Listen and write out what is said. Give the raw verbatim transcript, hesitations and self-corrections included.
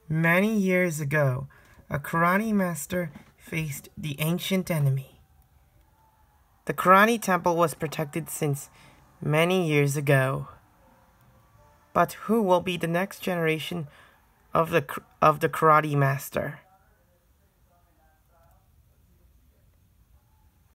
Many years ago, a karate master faced the ancient enemy. The karate temple was protected since many years ago. But who will be the next generation of the of the karate master?